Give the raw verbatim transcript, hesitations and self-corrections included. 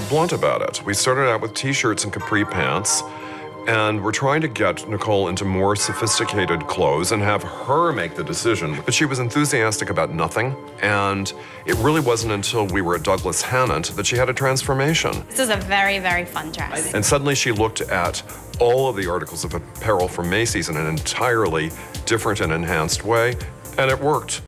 blunt about it. We started out with t-shirts and capri pants, and we're trying to get Nicole into more sophisticated clothes and have her make the decision. But she was enthusiastic about nothing, and it really wasn't until we were at Douglas Hannant that she had a transformation. This is a very, very fun dress. And suddenly she looked at all of the articles of apparel from Macy's in an entirely different and enhanced way, and it worked.